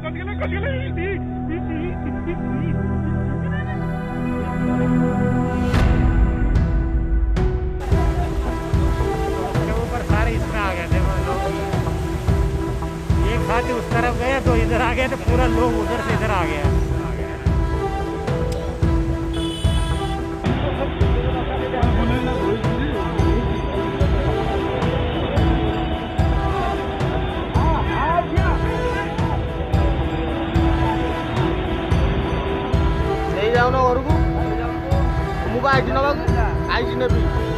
ऊपर सारे इसमें आ गए थे लोग, एक साथ उस तरफ गए तो इधर आ गए, तो पूरा लोग उधर से इधर आ गया। नहीं जाओ ना घर को, मुझे आईटी नवा आईटी नेबी।